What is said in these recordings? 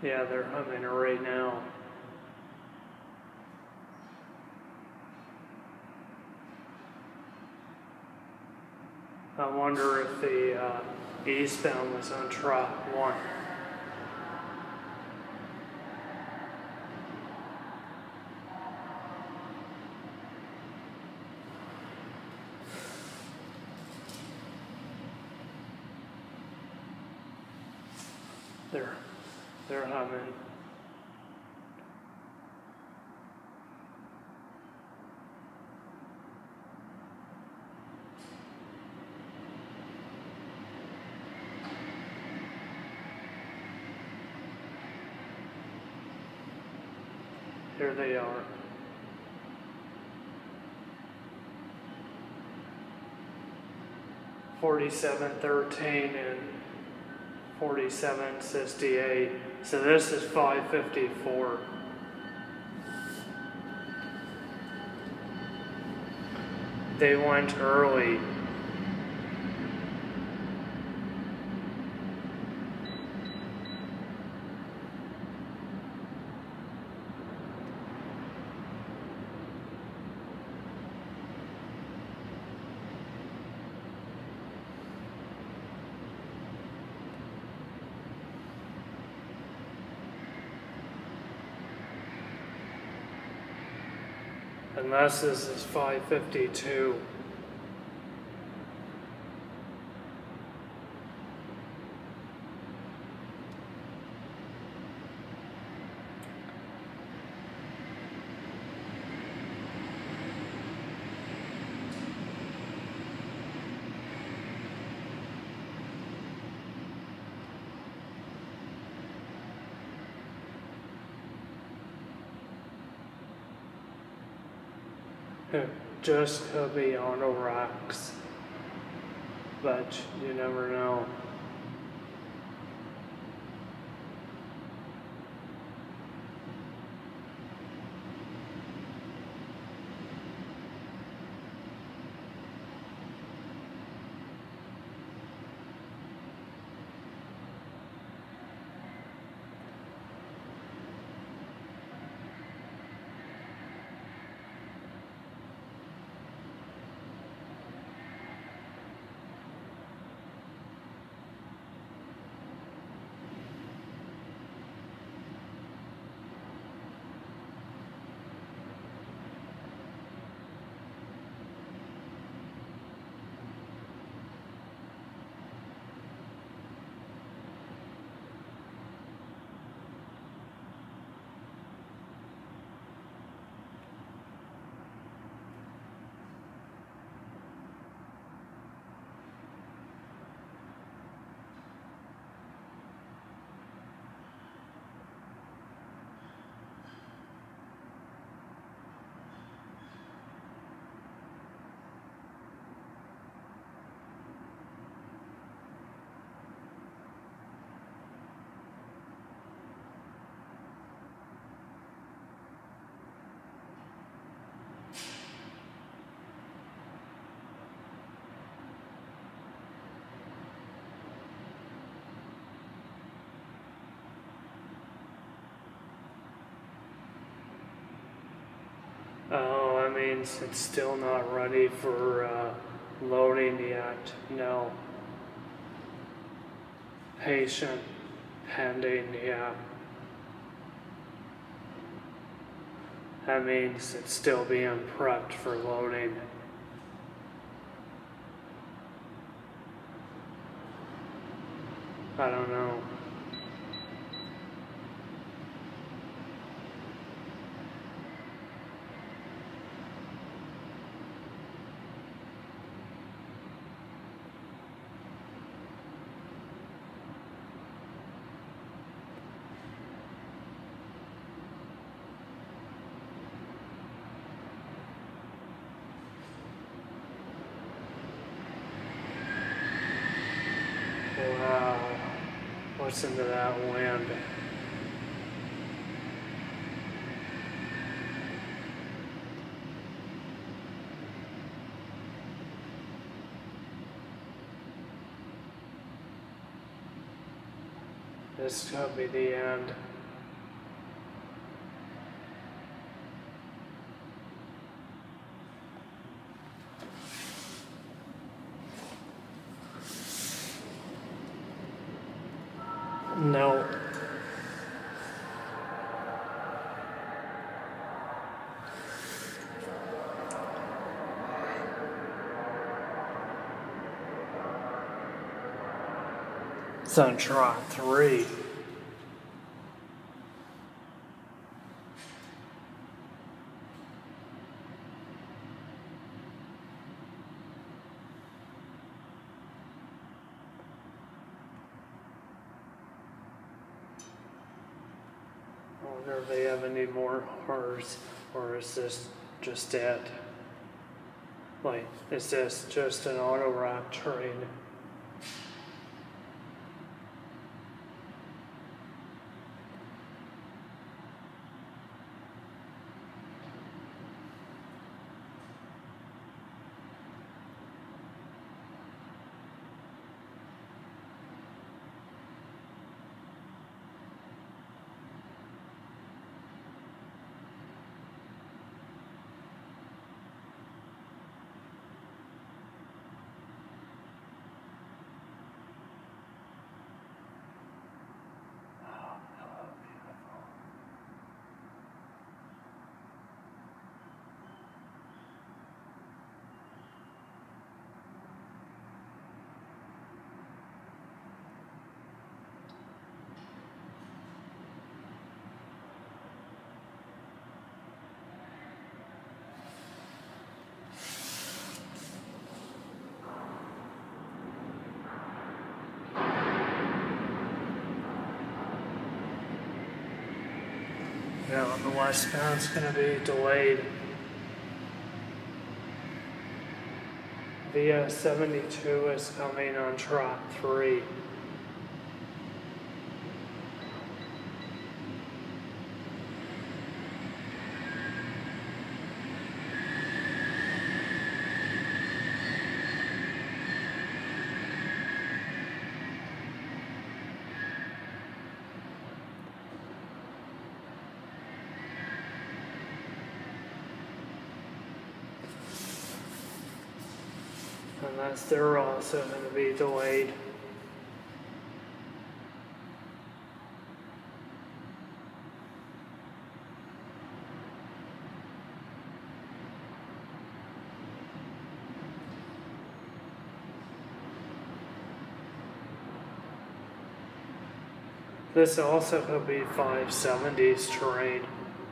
Yeah, they're humming right now. I wonder if the eastbound was on track 1. They're humming. Here they are. $47.13 and $47.68. So this is $5.54. They went early. And this is 5:52. It just could be on the rocks, but you never know. Oh, that means it's still not ready for loading yet. No. Patient, pending, yeah. That means it's still being prepped for loading. I don't know. Wow, listen to that wind. This could be the end. No. It's on trot 3. I wonder if they have any more horrors, or is this just it? Like, is this just an auto rock train? Now the westbound's going to be delayed. The 72 is coming on trot 3. And they're also going to be delayed. This also could be 570s terrain.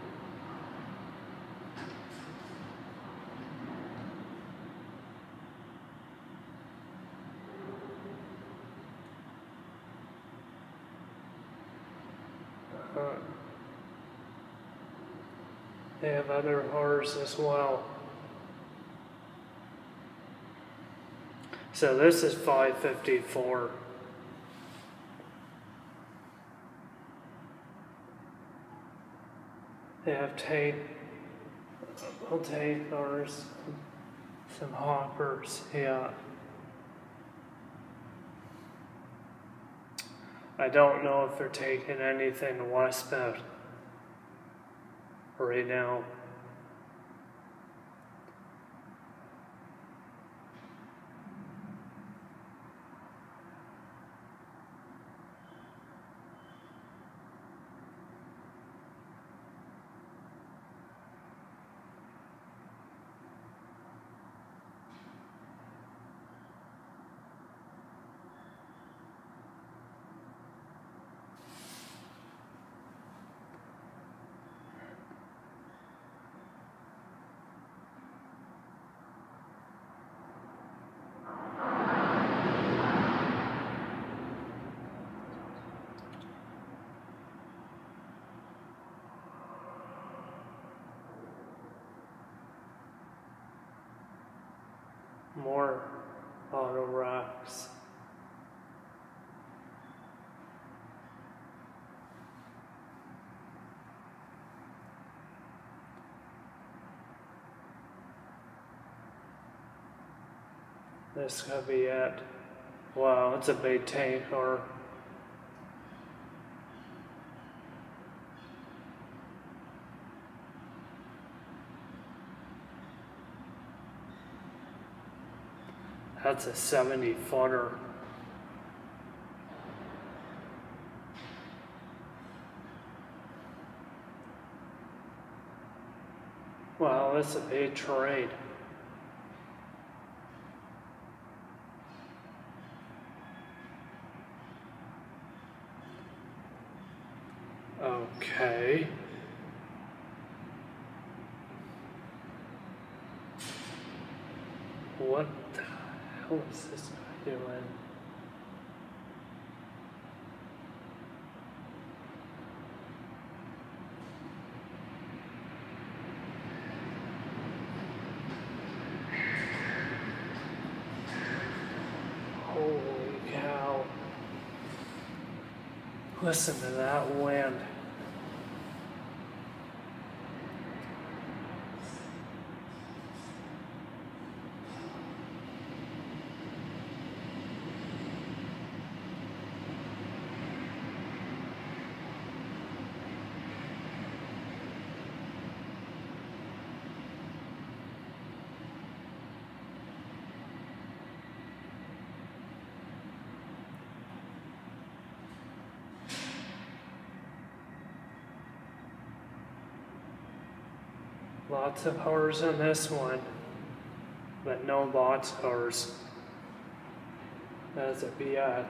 They have other horrors as well. So this is 554. They have tank horrors, some hoppers, yeah. I don't know if they're taking anything westbound right now. More auto rocks. This could be it. Wow, it's a big tank car. That's a 70-footer. that's a big trade. Okay. What the hell is this guy doing? Holy cow. Listen to that wind. Lots of horrors in this one, but no bots horrors. That's a Biat.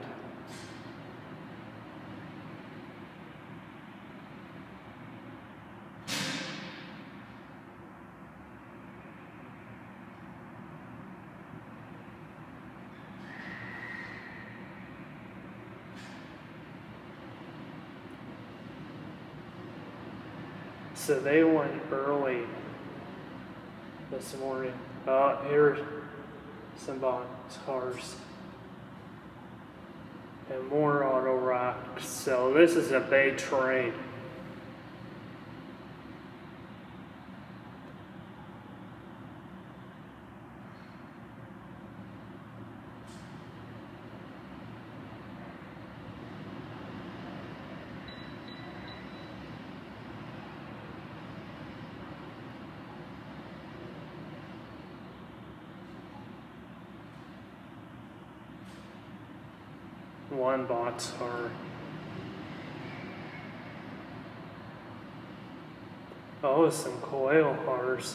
So they went early this morning. Here's some box cars and more auto racks. So this is a big trade. One bots are. Oh, some coil cars.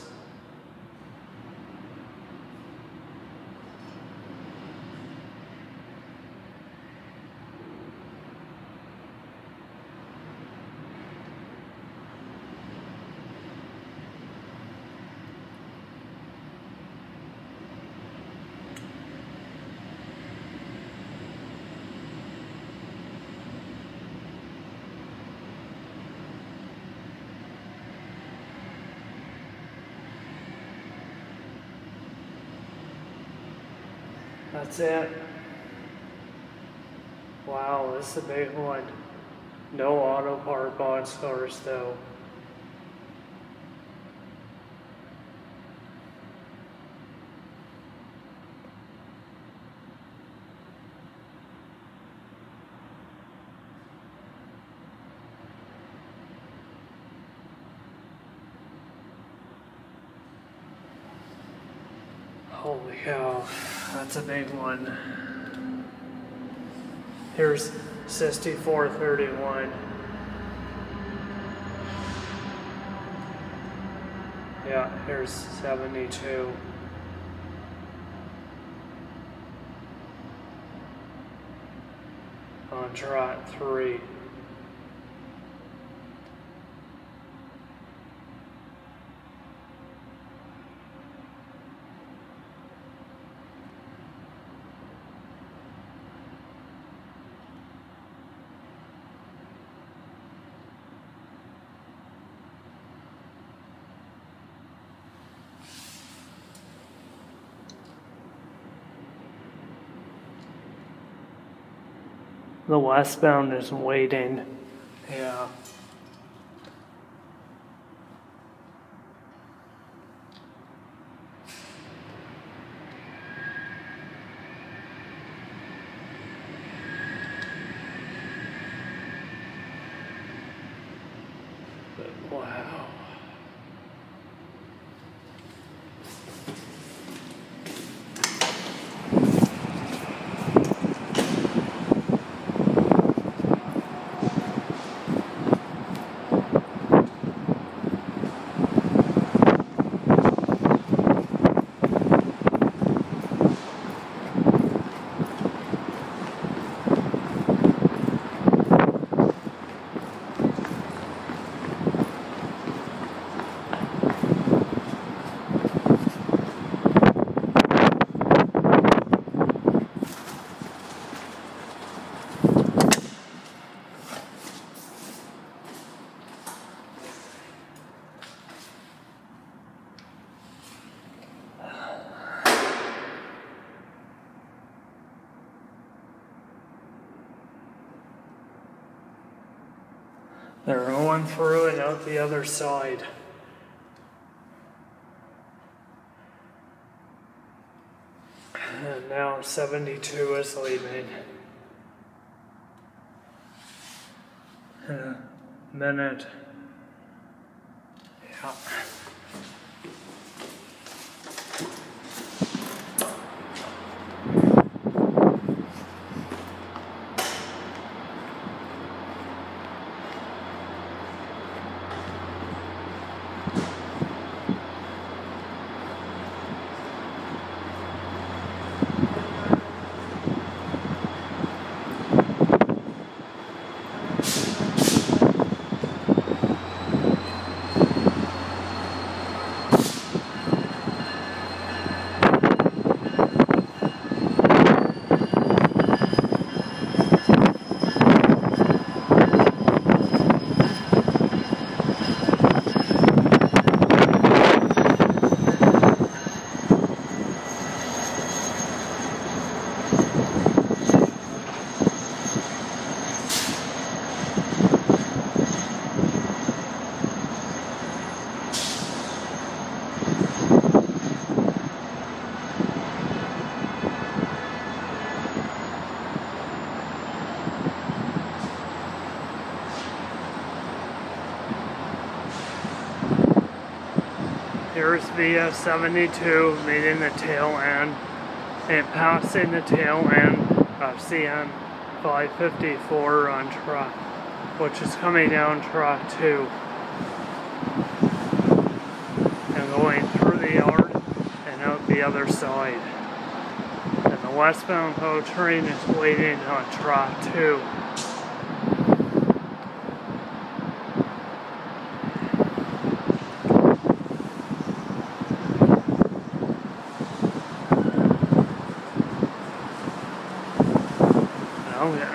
That's it. Wow, this is a big one. No auto part box cars though. Holy cow, that's a big one. Here's 6431. Yeah, here's 72. On trot 3. The westbound is waiting. Yeah. But wow. They're going through and out the other side. And now 72 is leaving. In a minute. Yeah. Here's VF72 meeting the tail end and passing the tail end of CN 554 on truck, which is coming down track 2 and going through the yard and out the other side. And the westbound GO train is waiting on track 2. Oh yeah.